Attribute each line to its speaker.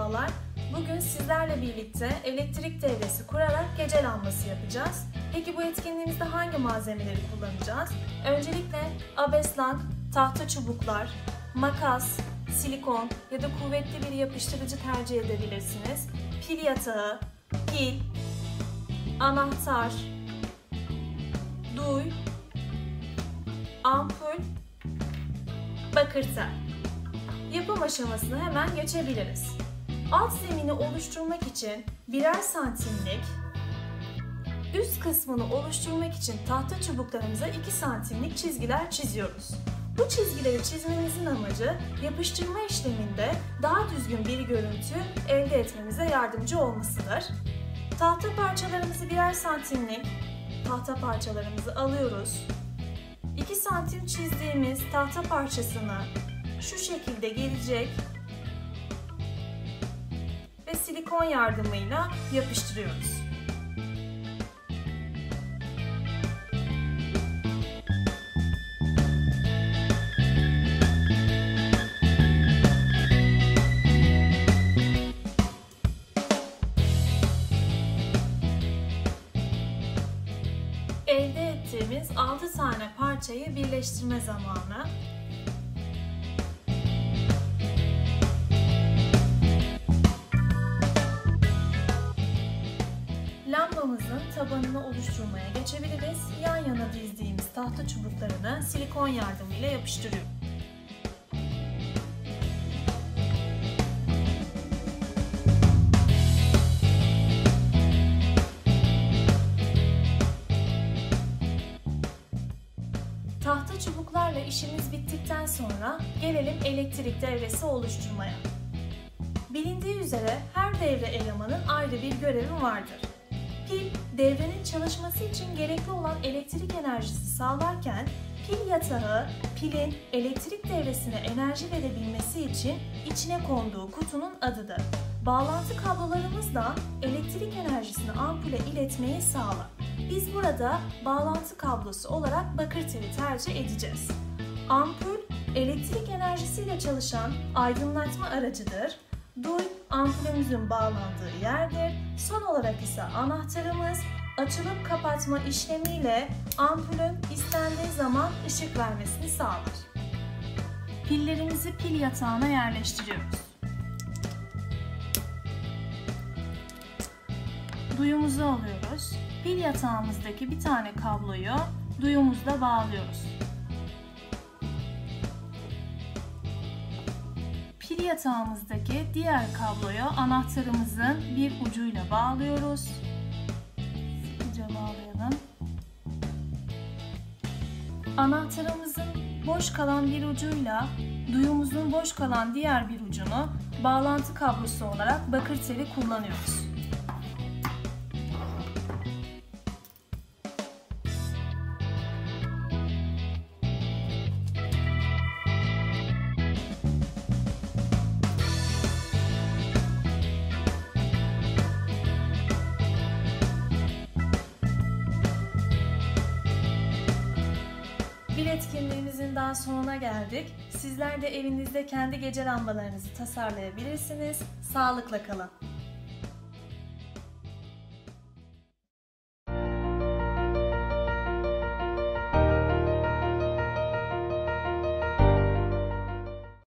Speaker 1: Merhabalar. Bugün sizlerle birlikte elektrik devresi kurarak gece lambası yapacağız. Peki bu etkinliğimizde hangi malzemeleri kullanacağız? Öncelikle abeslang, tahta çubuklar, makas, silikon ya da kuvvetli bir yapıştırıcı tercih edebilirsiniz. Pil yatağı, pil, anahtar, duy, ampul, bakır tel. Yapım aşamasına hemen geçebiliriz. Alt zemini oluşturmak için birer santimlik, üst kısmını oluşturmak için tahta çubuklarımıza 2 santimlik çizgiler çiziyoruz. Bu çizgileri çizmemizin amacı yapıştırma işleminde daha düzgün bir görüntü elde etmemize yardımcı olmasıdır. Tahta parçalarımızı birer santimlik tahta parçalarımızı alıyoruz. 2 santim çizdiğimiz tahta parçasını şu şekilde gelecek ve silikon yardımıyla yapıştırıyoruz. Elde ettiğimiz 6 tane parçayı birleştirme zamanı. Lambamızın tabanını oluşturmaya geçebiliriz. Yan yana dizdiğimiz tahta çubuklarını silikon yardımıyla yapıştırıyoruz. Tahta çubuklarla işimiz bittikten sonra gelelim elektrik devresi oluşturmaya. Bilindiği üzere her devre elemanın ayrı bir görevi vardır. Pil, devrenin çalışması için gerekli olan elektrik enerjisi sağlarken, pil yatağı, pilin elektrik devresine enerji verebilmesi için içine konduğu kutunun adıdır. Bağlantı kablolarımız da elektrik enerjisini ampule iletmeyi sağlar. Biz burada bağlantı kablosu olarak bakır teli tercih edeceğiz. Ampul, elektrik enerjisiyle çalışan aydınlatma aracıdır. Duy, ampulümüzün bağlandığı yerdir. Son olarak ise anahtarımız açılıp kapatma işlemiyle ampulün istendiği zaman ışık vermesini sağlar. Pillerimizi pil yatağına yerleştiriyoruz. Duyumuzu alıyoruz. Pil yatağımızdaki bir tane kabloyu duyumuzla bağlıyoruz. Pil yatağımızdaki diğer kabloyu anahtarımızın bir ucuyla bağlıyoruz. Sıkıca bağlayalım. Anahtarımızın boş kalan bir ucuyla duyumuzun boş kalan diğer bir ucunu bağlantı kablosu olarak bakır teli kullanıyoruz. Bir etkinliğimizin daha sonuna geldik. Sizler de evinizde kendi gece lambalarınızı tasarlayabilirsiniz. Sağlıkla kalın.